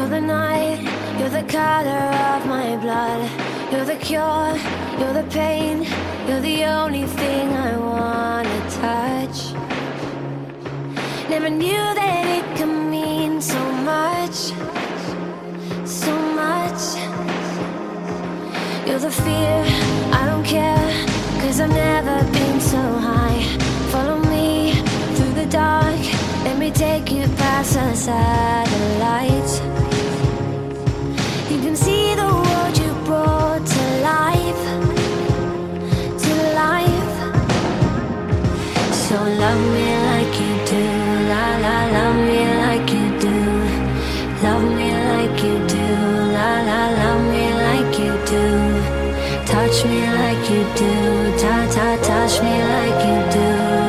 You're the night, you're the color of my blood. You're the cure, you're the pain. You're the only thing I wanna touch. Never knew that it could mean so much, so much. You're the fear, I don't care, 'cause I've never been so high. Follow me through the dark, let me take you past the satellites. You can see the world you brought to life, to life. So love me like you do, la la, love me like you do. Love me like you do, la la, love me like you do. Touch me like you do, ta ta, touch me like you do.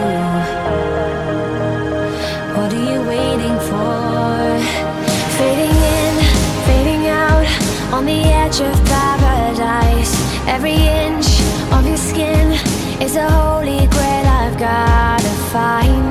What are you waiting for? Fading in, fading out, on the edge of paradise. Every inch of your skin is a holy grail I've gotta find.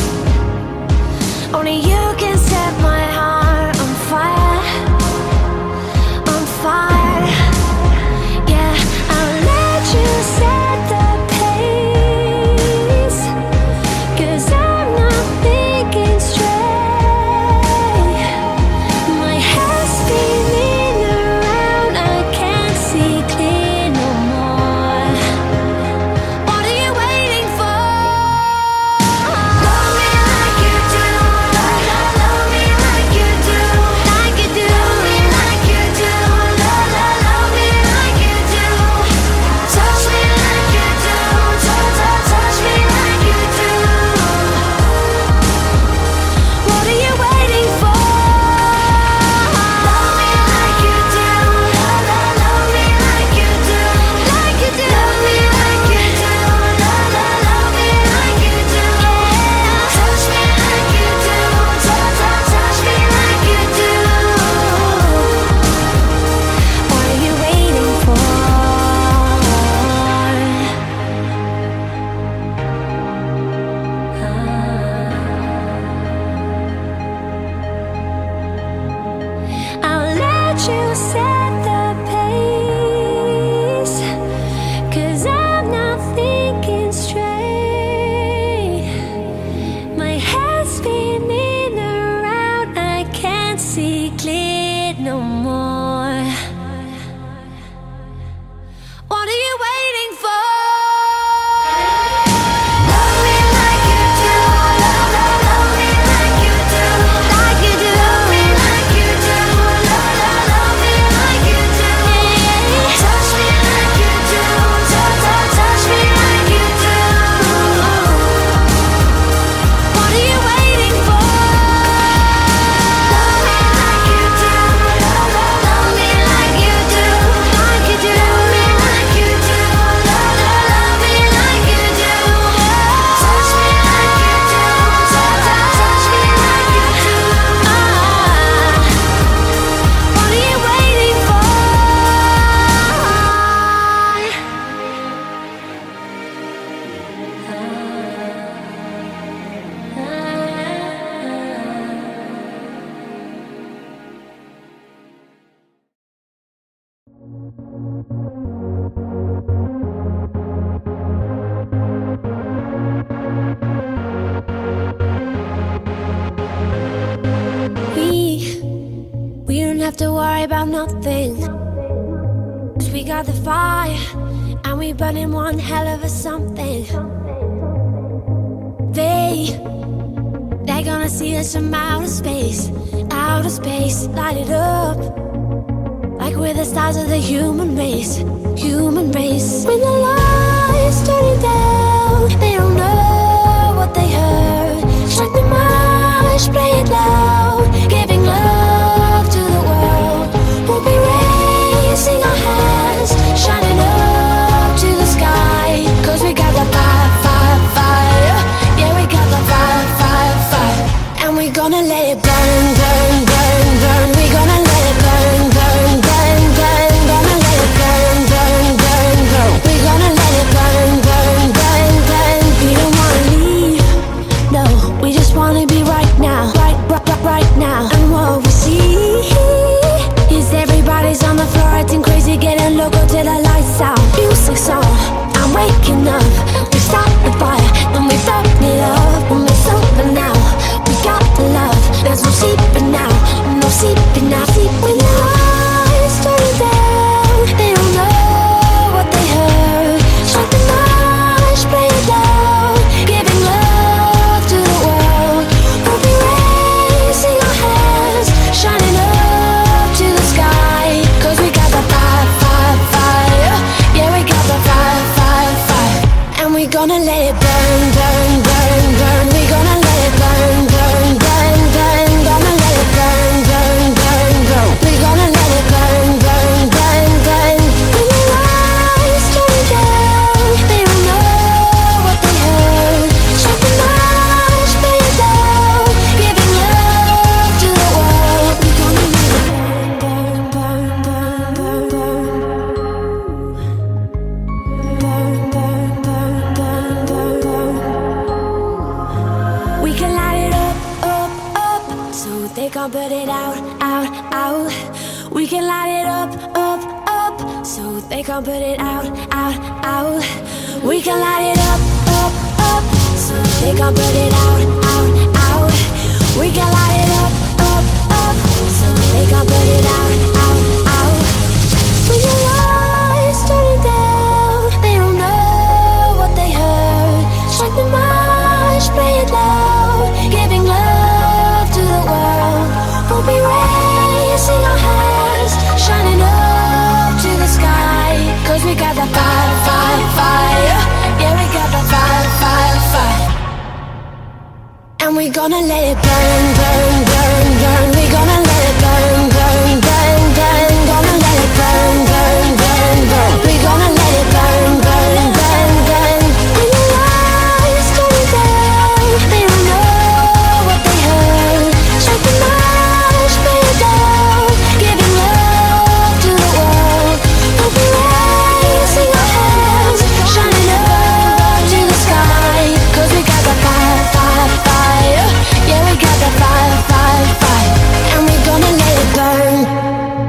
Only you can set my heart on fire, on fire. Yeah, I'll let you set the pace, 'cause I'm not thinking straight. My head's spinning around, I can't see clear no more. What are you waiting for? Love me like you do, love me like you do, like you do. Love me like you do, love me like you do. Touch me like you do, touch me like you do. What are you waiting for? Love me like you do, love me like you do, like you do. Love me like you do, love me like you do. Touch me like you do, touch me like you do. What are you waiting for? I'll let you set the pace, 'cause I'm not thinking straight. My head's spinning around, I can't see clear no more. What are you waiting for? Love me like you do, love me like you do, like you do. Love me like you do, love me like you do. Touch me like you do, touch me like you do. What are you waiting for? Love me like you do, love me like you do, like you do. Love me like you do, love me like you do. Touch me like you do, touch me like you do. What are you waiting for? We don't have to worry about nothing, 'cause we got the fire, and we burning one hell of a something. They're gonna see us from outer space, light it up, like we're the stars of the human race, human race. When the lights turning down, they don't know what they heard. Strike the march, play it loud, giving love to the world. We'll be raising our hands, shining up to the sky, 'cause we got the fire, fire, fire. Yeah, we got the fire, fire, fire. And we're gonna let it burn, burn, burn, burn. We're gonna let it burn, burn, burn, burn. Gonna let it burn, burn, burn, burn. We're gonna let it burn, burn, burn, burn. We don't can't put it out, out, out. We can light it up, up, up, so they can't put it out, out, out. We can light it up, up, up, so they can't put it out, out, out. We can light it up, up, up, so they can't put it out, out, out. When your lights turning down, they don't know what they heard. Strike the march, play it loud, giving love to the world. We'll be raising our hands, shining up to the sky. Cause we got the fire, fire, fire. Yeah, we got the fire, fire, fire. And we gonna let it burn, burn, burn, burn. We gonna let it burn, burn, burn, burn. Gonna let it burn, burn, burn, burn. We gonna let it burn, burn, burn, burn. When the lights going down, they don't know what they heard. Strike the march, play it down, giving love to the world. We'll be raising our hands, shining up to the sky. Cause we got the fire, fire, fire. Yeah, we got the fire, fire, fire. And we gonna let it burn.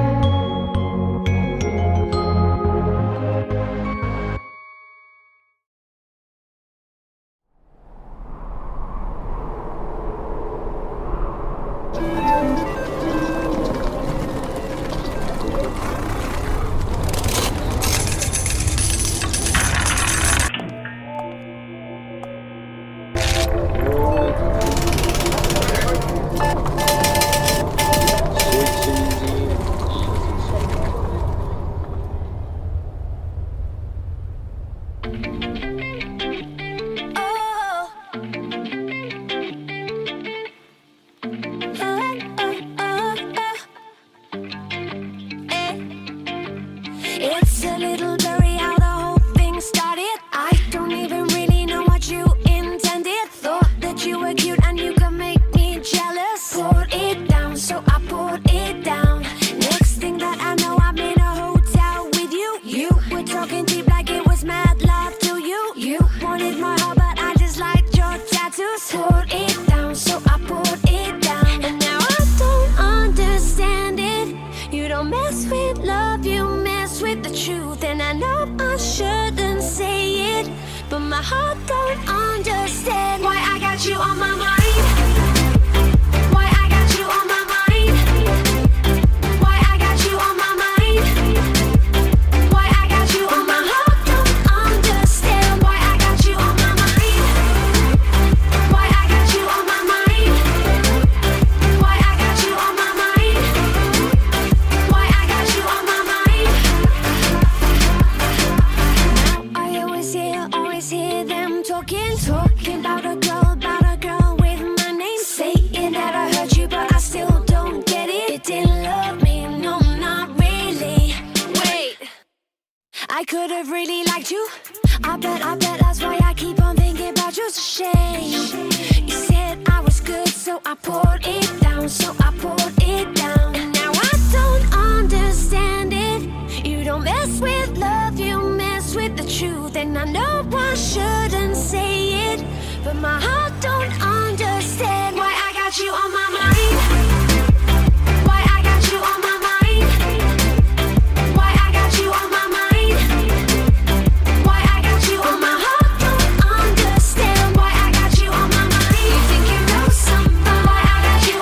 It's a little blurry how the whole thing started. I don't even really know what you intended. Thought that you were cute and you could make me jealous. Poured it down, so I poured it down. Next thing that I know, I'm in a hotel with you. You were talking deep like it was mad love to you. You wanted my heart, but I just liked your tattoos. Poured it down, so I poured it down. And now I don't understand it. You don't mess with love, you mess with the truth. And I know I shouldn't say it, but my heart don't understand why I got you on my mind. Why I got you on my mind. Why I got you on my mind. Why I got you on my heart don't understand why I got you on my mind. Why I got you on my mind. Why I got you on my mind. Why I got you on my mind. I always hear them talking about a girl with my name. Saying that I hurt you, but I still don't get it. You didn't love me, no, not really. Wait, I could have really liked you. I bet that's why I keep on thinking about you. It's a shame. You said I was good, so I poured it down, so I poured it down. And now I don't understand it. You don't mess with love, you mess with the truth. And I know I shouldn't say it, but my heart don't understand why I got you on my mind. Why I got you on my mind. Why I got you on my mind. Why I got you on my heart don't understand why I got you on my mind. You think you know somebody. Why I got you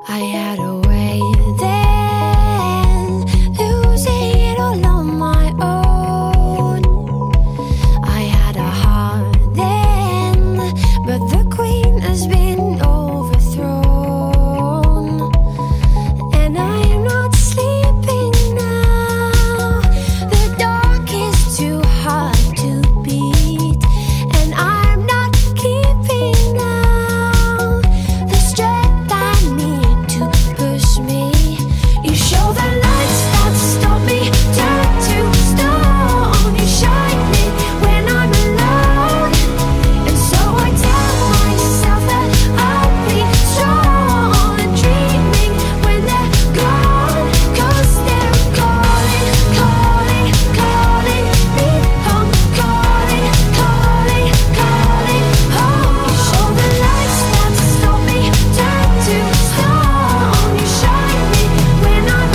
I had a way then, losing it all on my own. I had a heart then, but the queen has been overthrown. And I am not sleeping now. The dark is too hard to beat, and I'm not keeping now the strength I need to push me. You show the lights that stop me, turn to stone. You shine me when I'm alone, and so I tell myself that I'll be strong. And dreaming when they're gone, 'cause they're calling, calling, calling me home. Calling, calling, calling home. You show the lights that stop me, turn to stone. You shine me when I'm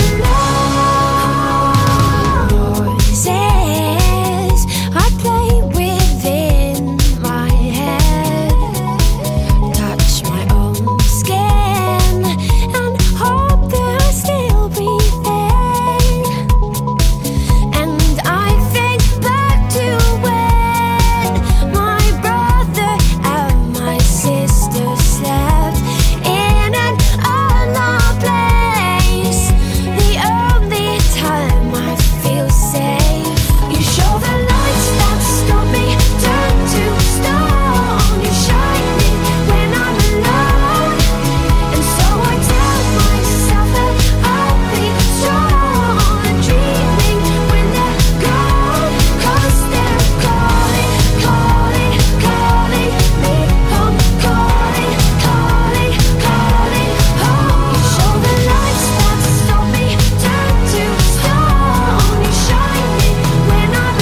alone. Voices I play within my head, touch my own skin, and hope that I still breathing. And I think back to when my brother and my sister slept in an unloved place. The only time I feel safe. You show the lights that stop me, turn to stone. You shine me when I'm alone, and so I tell myself that I'll be strong. And dreaming when they're gone, 'cause they're calling, calling, calling me home. Calling, calling, calling home. You show the lights that stop me, turn to stone. You shine me when I'm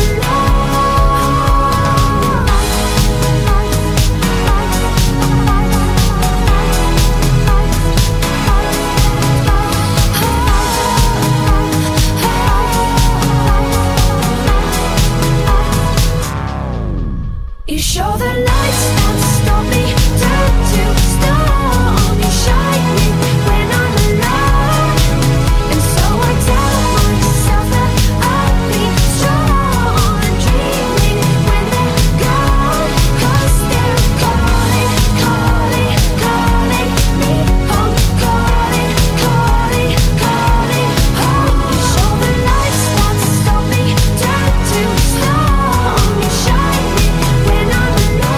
You show the lights that stop me, turn to stone. You shine me when I'm alone, and so I tell myself that I'll be strong. And dreaming when they're gone, 'cause they're calling, calling, calling me home. Calling, calling, calling home. You show the lights that stop me, turn to stone. You shine me when I'm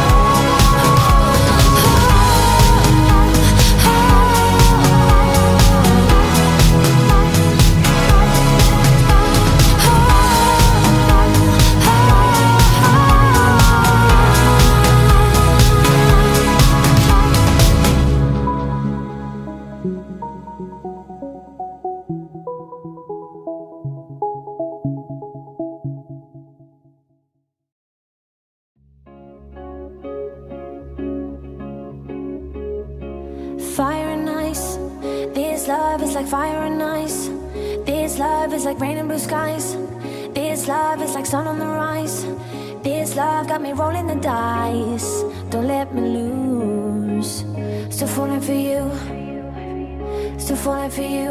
Fire and ice. This love is like fire and ice. This love is like rain and blue skies. This love is like sun on the rise. This love got me rolling the dice. Don't let me lose. Still falling for you. Still falling for you.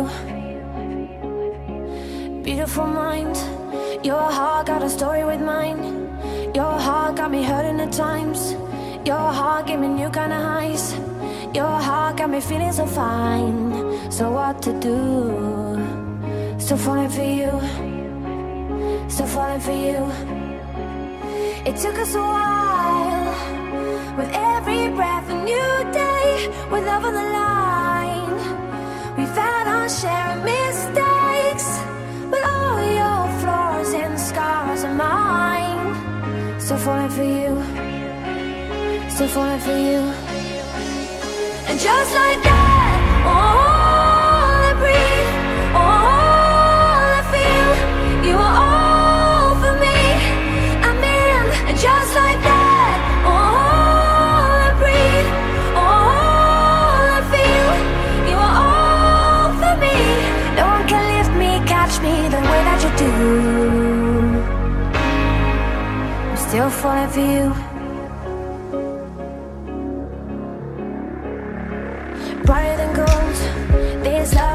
Beautiful mind. Your heart got a story with mine. Your heart got me hurting at times. Your heart gave me new kind of highs. Your heart got me feeling so fine. So what to do? Still falling for you. Still falling for you. It took us a while. With every breath a new day. With love on the line. We've had our share of mistakes, but all your flaws and scars are mine. Still falling for you. Still falling for you. And just like that, all I breathe, all I feel, you are all for me. I'm in. And just like that, all I breathe, all I feel, you are all for me. No one can lift me, catch me the way that you do. I'm still falling for you. Brighter than gold,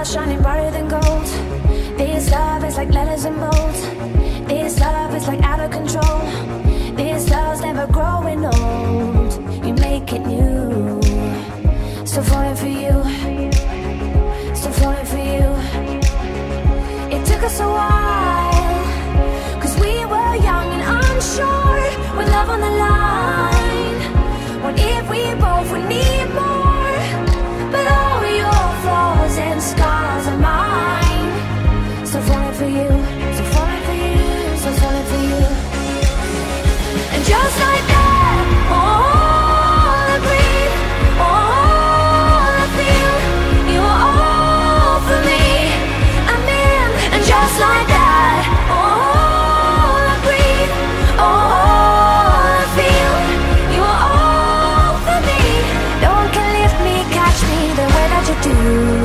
shining brighter than gold. This love is like letters and bolts. This love is like out of control. This love's never growing old. You make it new. Still falling for you. Still falling for you. It took us a while, 'cause we were young and unsure. With love on the line, what if we both would need more? But all your flaws and scars are mine. Still falling for you. Still falling for you. Still falling for you. And just like that, all I breathe, all I feel, you are all for me. I'm in. And just like that, all I breathe, all I feel, you are all for me. No one can lift me, catch me the way that you do.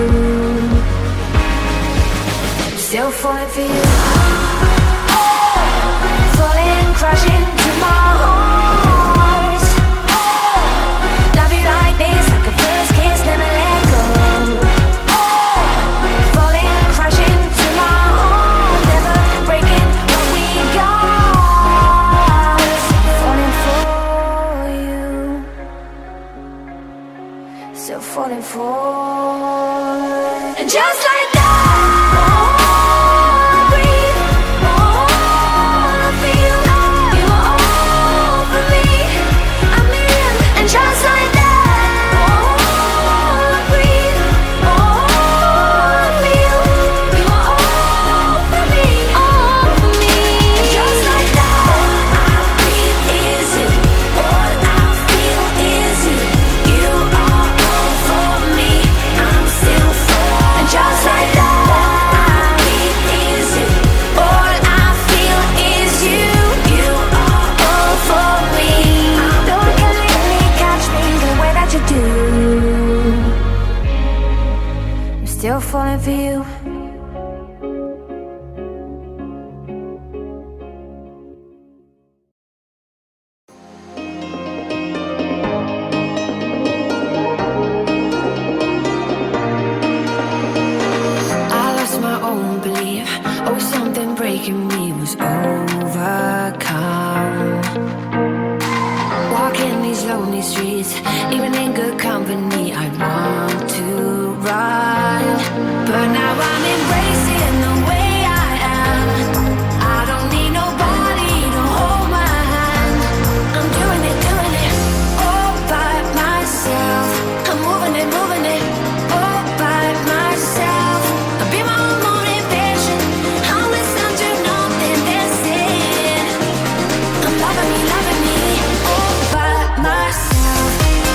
Still falling for you. Falling, crashing to my heart. Love you like this, like a first kiss, never let go. Falling, crashing to my heart, never breaking what we got. Falling for you. Still falling for. And just like that. Still falling for you. I lost my own belief. Oh, something breaking me was overcome. Walking these lonely streets, even in good company, I want to run. But now I'm embracing the way I am. I don't need nobody to hold my hand. I'm doing it all by myself. I'm moving it all by myself. I'll be my own motivation. I'll listen to nothing they're saying. I'm loving me all by myself.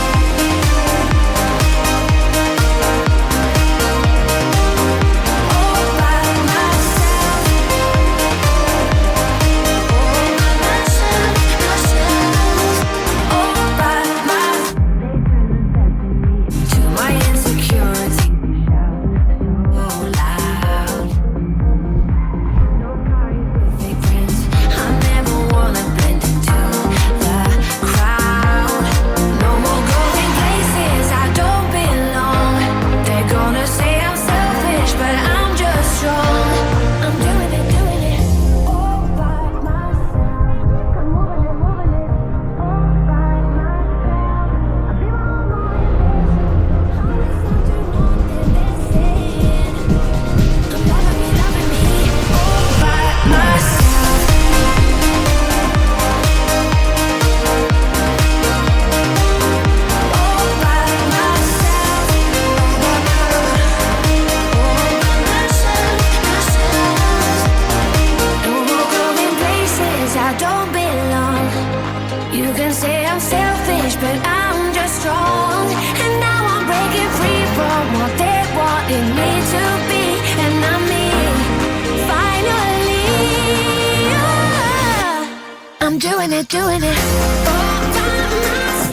Doing it all by myself.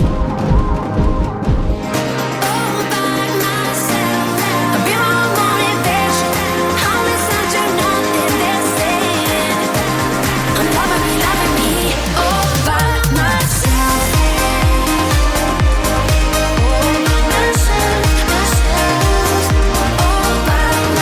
All by myself. I'll be my own motivation. I'll listen to nothing they're saying. I'm loving me all by myself. All by myself. All by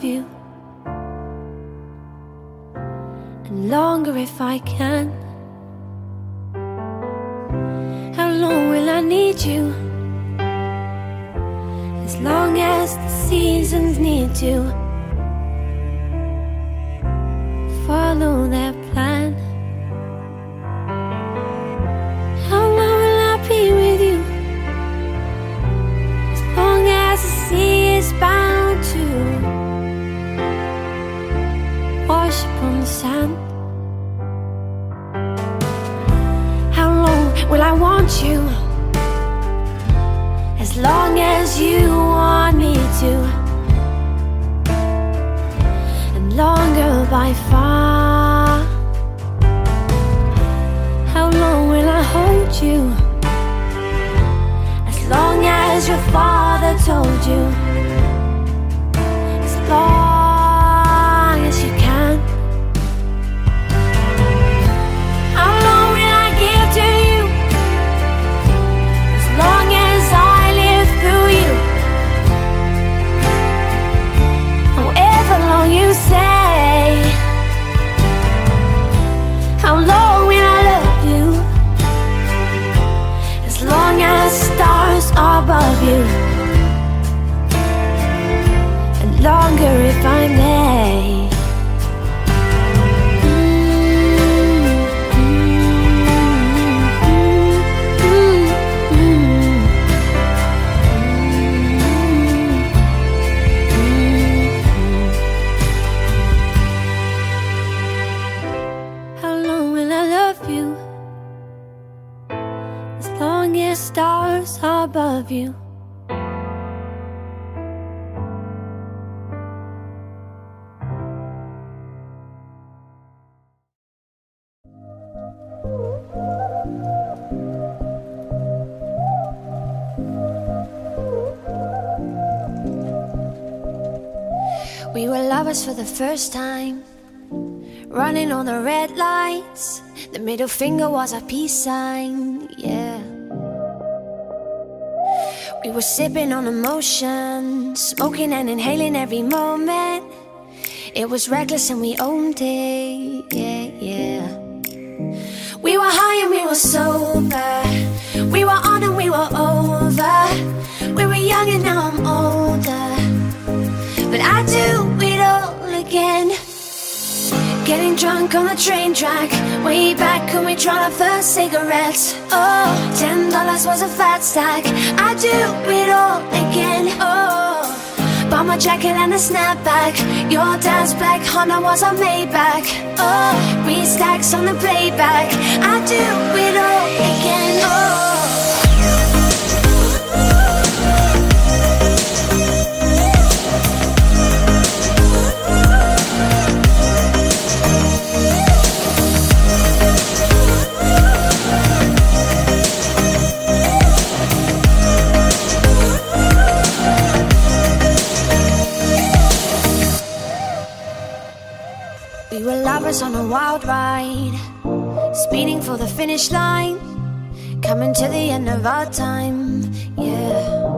love you, and longer if I can. How long will I need you? As long as the seasons need to follow their plan. How long will I be with you? As long as the sea is bound to wash upon the sand. How long will I want you? As long as you want me to, and longer by far. How long will I hold you? As long as your father told you. As long as you can. How long will I give to you? As long as I live through you. However long you say. How long will I love you? As long as stars are above you, and longer if I may. How long will I love you? As long as stars are above you. We were lovers for the first time, running on the red lights. The middle finger was our peace sign, yeah. We were sipping on emotion, smoking and inhaling every moment. It was reckless and we owned it, yeah, yeah. We were high and we were sober. We were on and we were over. We were young and now I'm older, but I do it all again. Getting drunk on the train track, way back when we tried our first cigarettes. Oh, $10 was a fat stack. I do it all again. Oh, bought my jacket and a snapback. Your dad's black Honda was our Maybach. Oh, 3 stacks on the playback. I do it all again. Oh. We were lovers on a wild ride, speeding for the finish line, coming to the end of our time, yeah.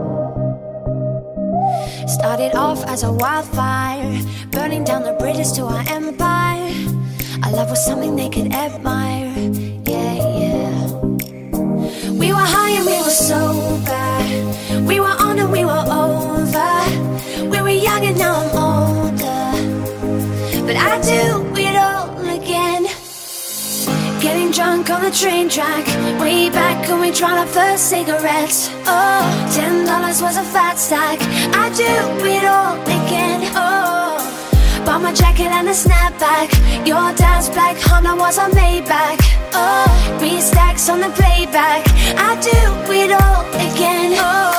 Started off as a wildfire, burning down the bridges to our empire. Our love was something they could admire, yeah, yeah. We were high and we were sober. We were on and we were over. We were young and now I'm older, but I do it all again. Getting drunk on the train track, way back when we tried our first cigarettes. Oh, $10 was a fat stack. I do it all again. Oh, bought my jacket and a snapback. Your dad's black Honda was our Maybach. Oh, 3 stacks on the playback. I do it all again. Oh.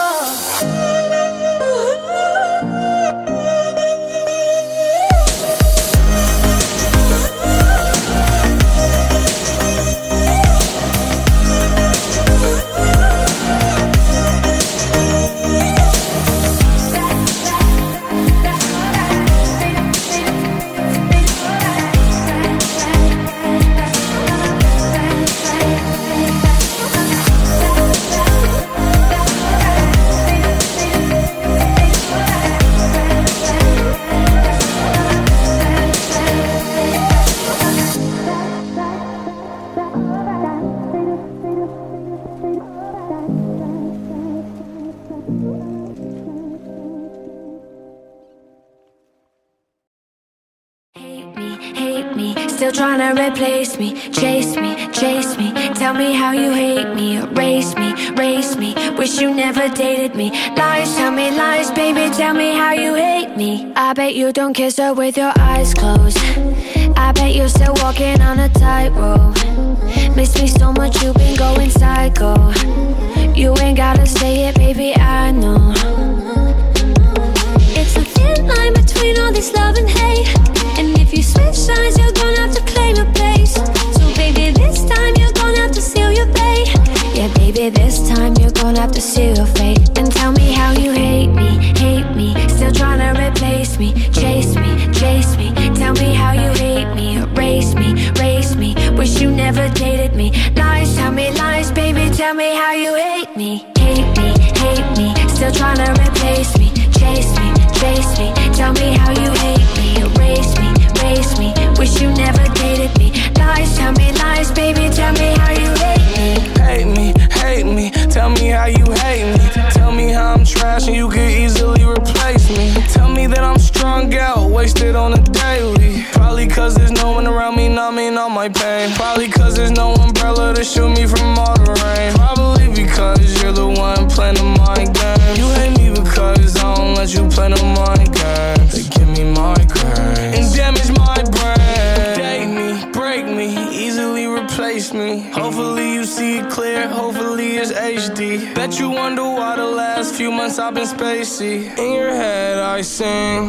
still trying to replace me. Chase me, chase me, tell me how you hate me. Erase me, race me, wish you never dated me. Lies, tell me lies, baby, tell me how you hate me. I bet you don't kiss her with your eyes closed. I bet you're still walking on a tightrope. Miss me so much, you've been going psycho. You ain't gotta say it, baby, I know. It's a thin line between all this love and hate, and if you switch sides, you're gonna have to claim a place. So baby, this time you're gonna have to seal your fate. Yeah, baby, this time you're gonna have to seal your fate. And tell me how you hate me, still trying to replace me. Chase me, chase me, tell me how you hate me. Erase me, race me, wish you never dated me. Lies, tell me lies, baby, tell me how you hate me. Hate me, still trying to replace me. Chase me, tell me how you hate me. Erase me, race me, wish you never dated me. Lies, tell me lies, baby, tell me how you hate me. Hate me, tell me how you hate me. Tell me how I'm trash and you could easily replace me. Tell me that I'm strung out, wasted on a daily. Probably cause there's no one around me numbing all my pain. Probably cause there's no umbrella to shield me from all the rain. Probably because you're the one playing the mind game. You hate me because I don't let you play the mind game. They give me migraines and damage my brain. Date me, break me, easily replace me. Hopefully you see it clear, hopefully it's HD. Bet you wonder why the last few months I've been spacey. In your head I sing.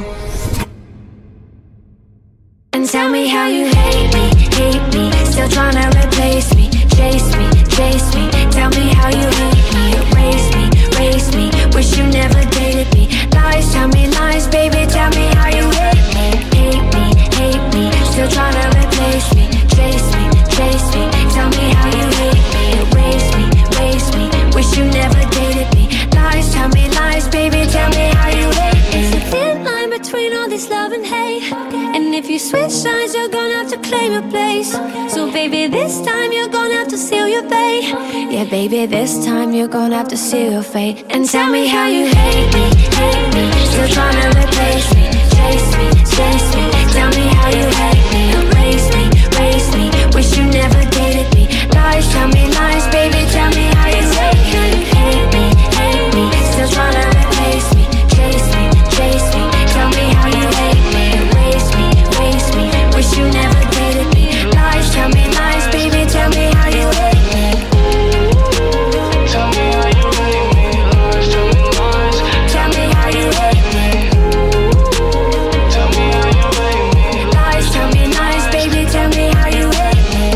And tell me how you hate me, still trying to replace me. Chase me, tell me how you hate me. Erase me, race me, wish you never dated me. Lies, tell me lies, baby, tell me how you hate me. Hate me, still trying to replace me. Chase me, tell me how you hate me. Erase me, race me, wish you never dated me. Lies, tell me lies, baby, tell me how you hate me. It's a thin line between all this love and hate, and if you switch sides, you're gonna have to claim your place. So baby, this time you're gonna have to seal your fate. Yeah, baby, this time you're gonna have to seal your fate. And tell me how you hate me, still trying to replace me. Chase me, tell me how you hate me. Erase me, race me, wish you never dated me. Lies, tell me lies, baby, tell me how you hate me. Hate me, still trying to replace me. Chase me, tell me how you hate me. Erase me, race me, wish you never dated me. Lies, tell me lies, baby, tell me how you hate me. Tell me how you hate me. Lies, tell me lies. Tell me how you hate me. Tell me how you hate me. Lies, tell me lies, baby, tell me how you hate me.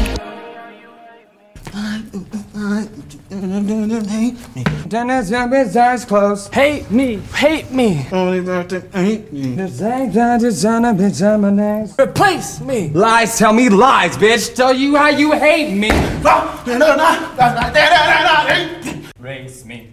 Dennis, your eyes closed. Hate me. Only about to hate me. Replace me. Lies, tell me lies, bitch. Tell you how you hate me. Race me.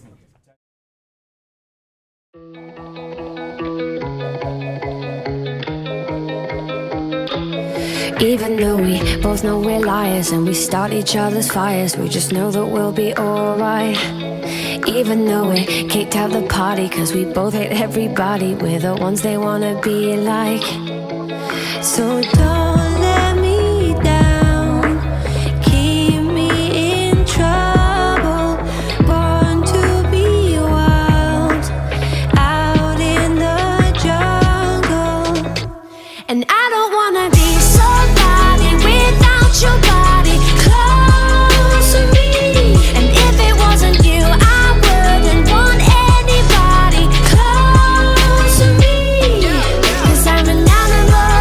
Even though we both know we're liars and we start each other's fires, we just know that we'll be alright. Even though we kicked out the party cause we both hate everybody, we're the ones they wanna be like. So don't let me down, keep me in trouble. Born to be wild, out in the jungle. And I don't wanna be somebody without your body close to me. And if it wasn't you, I wouldn't want anybody close to me. Cause I'm an animal,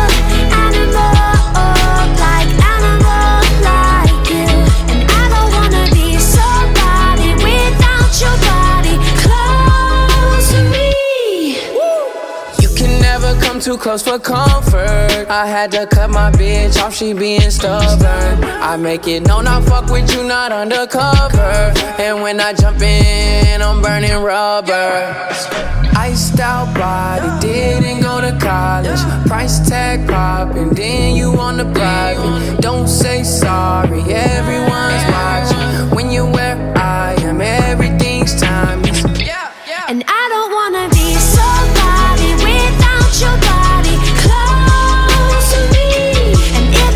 like animal like you. And I don't wanna be somebody without your body close to me. You can never come too close for comfort. I had to cut my bitch off, she being stubborn. I make it known I fuck with you, not undercover. And when I jump in, I'm burning rubber. Iced out body, didn't go to college. Price tag popping, then you on the private. Don't say sorry, everyone's watching. When you're where I am, everything's timeless. And I don't wanna be somebody without your body close to me. And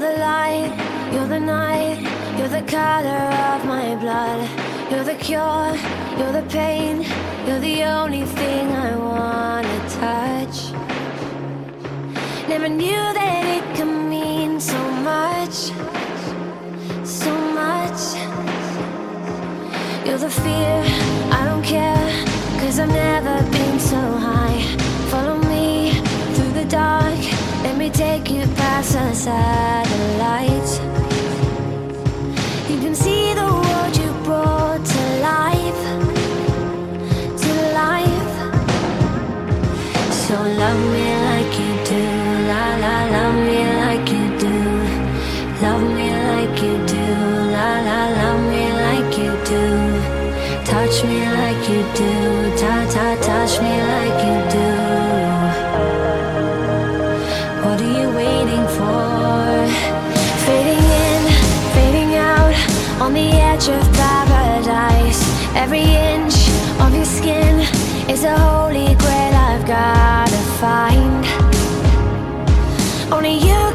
the light, you're the night, you're the color of my blood. You're the cure, you're the pain, you're the only thing I wanna touch. Never knew that it could mean so much, so much. You're the fear, I don't care, 'cause I've never been so high. Follow me through the dark, let me take you past the satellites. You can see the world you brought to life, to life. So love me like you do, la la, love me like you do. Love me like you do, la la, love me like you do. Touch me like you do, ta ta, touch me like you do. What are you waiting for? Fading in, fading out, on the edge of paradise. Every inch of your skin is a holy grail I've gotta find. Only you